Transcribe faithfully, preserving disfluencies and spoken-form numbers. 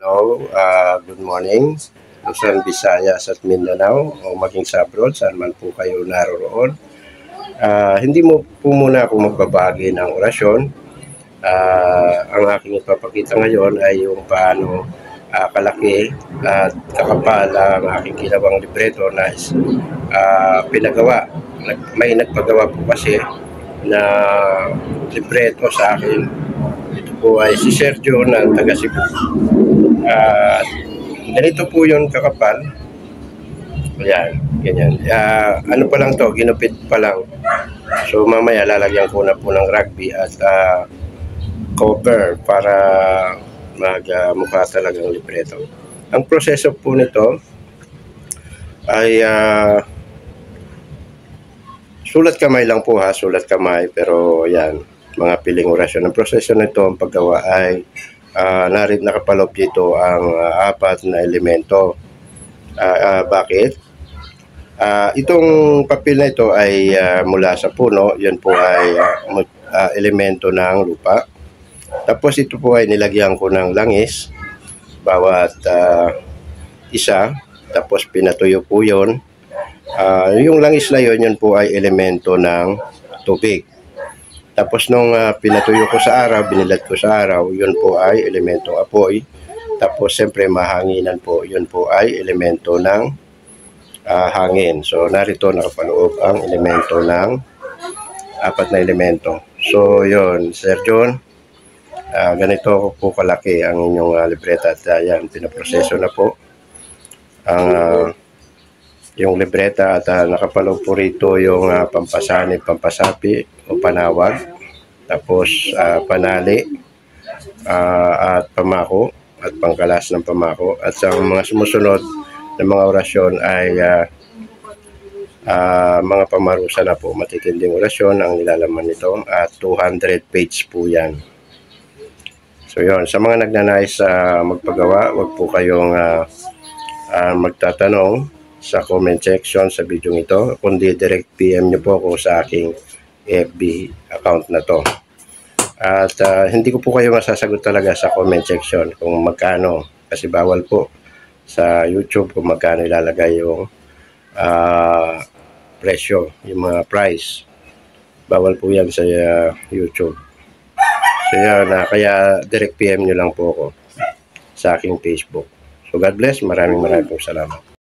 Hello, uh, good morning. Luzon, Visayas at Mindanao o maging sa abroad, saan man po kayo naroroon. Uh, hindi mo po muna ako magbabagi ng orasyon. Uh, ang aking ipapakita ngayon ay yung paano uh, kalaki at kakapal ang aking ginawang libreto na uh, pinagawa. Nag, may nagpagawa po kasi na libreto sa akin. Ito po ay si Sergio na taga Cebu. Uh, ganito po yun kakapal. Ayan, ganyan. Uh, ano pa lang to, ginupit pa lang. So mamaya lalagyan ko na po ng rugby at uh, cover para magmukha uh, talagang libreto. Ang proseso po nito ay uh, sulat kamay lang po ha, sulat kamay, pero yan, mga piling orasyon. Ang proseso nito, ang paggawa ay uh, narit nakapaloob dito ang uh, apat na elemento. Uh, uh, bakit? Uh, itong papel na ito ay uh, mula sa puno, yan po ay uh, uh, elemento ng lupa. Tapos ito po ay nilagyan ko ng langis, bawat uh, isa, tapos pinatuyo po yun. Uh, yung langis na yun, yun po ay elemento ng tubig. Tapos nung uh, pinatuyo ko sa araw, binilad ko sa araw, yun po ay elemento apoy. Tapos siyempre mahanginan po, yun po ay elemento ng uh, hangin. So narito nakapaloob ang elemento ng apat na elemento. So yun, Sir John, uh, ganito po kalaki ang inyong uh, libreta. At uh, yan, pinaproseso na po ang uh, yung libreta at uh, nakapaloob po rito yung uh, pampasanib, pampasapi o panawag, tapos uh, panali uh, at pamako at pangkalas ng pamako. At sa mga sumusunod na mga orasyon ay uh, uh, mga pamarusa na po, matitinding orasyon ang nilalaman nito at two hundred page po yan. So yun, sa mga nagnanais uh, magpagawa, wag po kayong uh, uh, magtatanong sa comment section sa video ito, kundi direct P M nyo po ako sa aking F B account na to. At uh, hindi ko po kayo masasagot talaga sa comment section kung magkano, kasi bawal po sa YouTube kung magkano ilalagay yung uh, presyo, yung mga price. Bawal po yan sa uh, YouTube. So yan, uh, kaya direct P M nyo lang po ako sa aking Facebook. So God bless, maraming maraming po salamat.